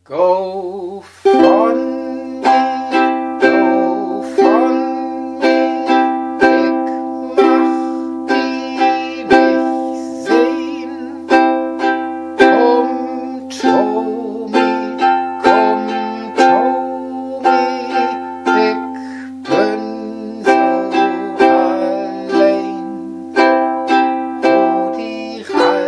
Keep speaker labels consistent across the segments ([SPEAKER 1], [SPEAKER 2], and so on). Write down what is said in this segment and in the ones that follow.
[SPEAKER 1] Go von mir, go von mir, ich mach die nicht sehen. Komm, Tommy, ich bin so allein. Rudi,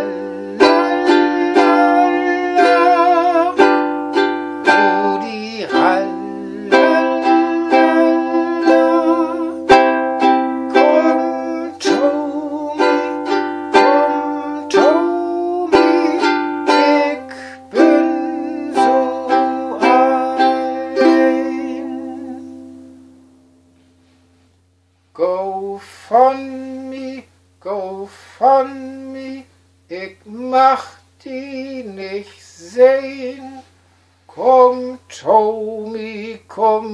[SPEAKER 1] go von mir, ich mach die nicht sehen. Komm, Tommy,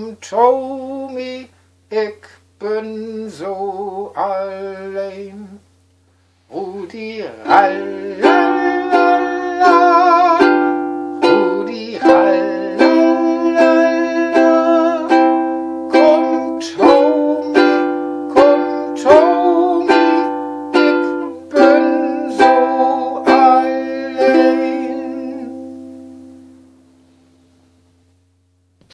[SPEAKER 1] ich bin so allein. Rudi, Rudi,